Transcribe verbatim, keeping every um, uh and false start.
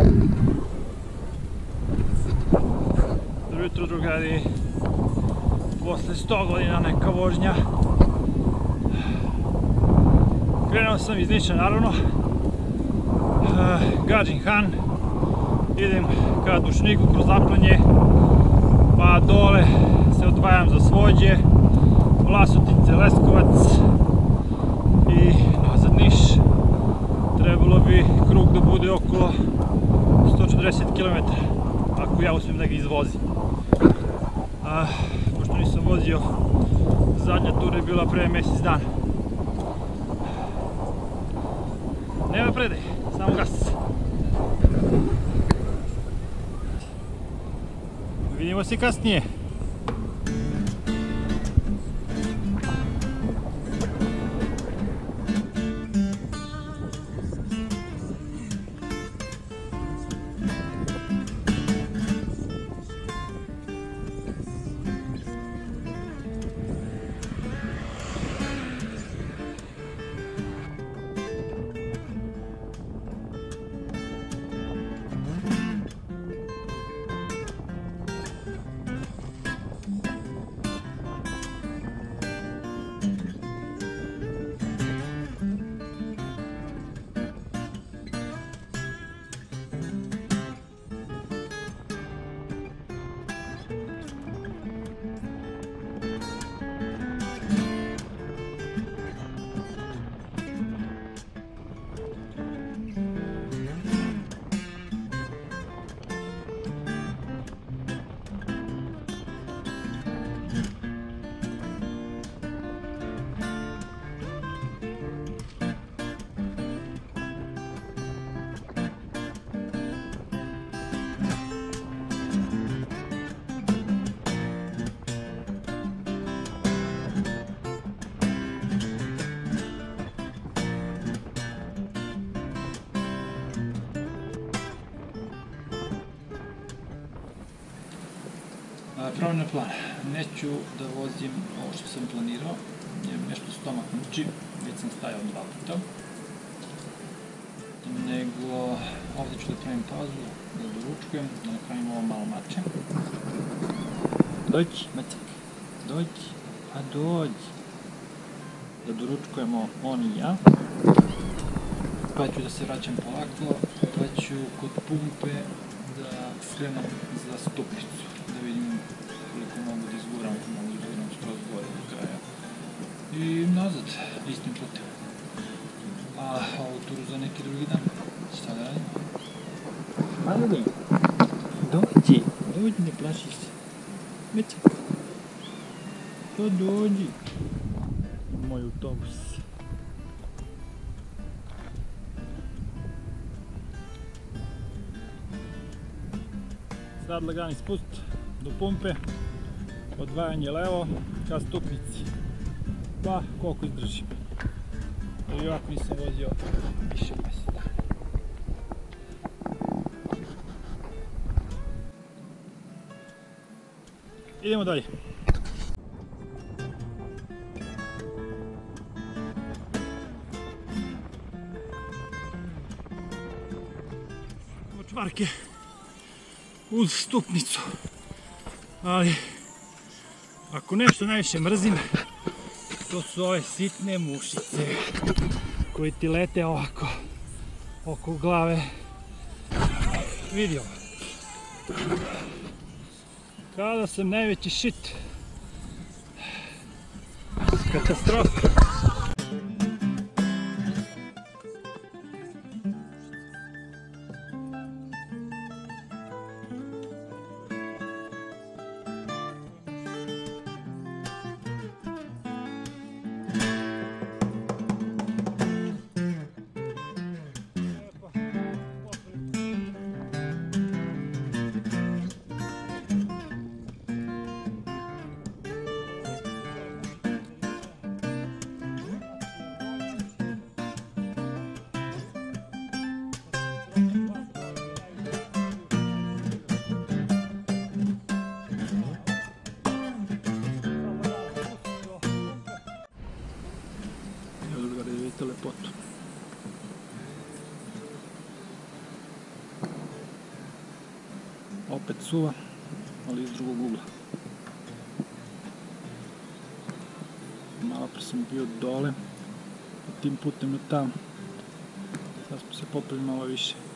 Dobro jutro, drugari. Posle sto godina neka vožnja. Krenuo sam iz Niša, naravno. Gadžin Han. Idem ka Dušniku kroz Zaplanje, pa dole se odvajam za Svođe, Vlasotince, Leskovac i nazad Niš. Trebalo bi krug da bude oko sto četrdeset kilometara, ako ja uspijem da ga izvozim. A, pošto nisam vozio, zadnja tura je bila pre mjesec dana. Nema predaj, samo gas. Vidimo se kasnije. Promjena plana. Neću da vozim ovo što sam planirao, jer nešto stomak muči, već sam stajao dva puta. Nego ovdje ću da pravim pauzu, da doručkujem, da napravim ovo malo mače. Dođi, Macak, dođi, pa dođi. Da doručkujemo on i ja. Pa ću da se vraćam polako, pa ću kod pumpe da skrenem za stupnicu, da vidim koliko mogu da izguram, ako mogu da izguram skroz gore do kraja. I nazad, istim putem. A ovu turu za neki drugi dan, šta da radim? Mali, dođi, dođi, ne plašiš se. Mečak, pa dođi. Moj autobus. Sad lagani spust do pumpe, odvajanje levo ka stupnici, pa koliko izdržim. I ovako nisam vozio više mjesec dana. Idemo dalje. Čvarke uz stupnicu, ali ako nešto najviše mrzim, to su ove sitne mušice koji ti lete ovako oko glave. Vidi ovo, kao da sam najveći shit. Katastrofa. Opet suva, ali iz drugog ugla. Malo pre sam bio dole, tim putem do tamo. Sad smo se popeli malo više.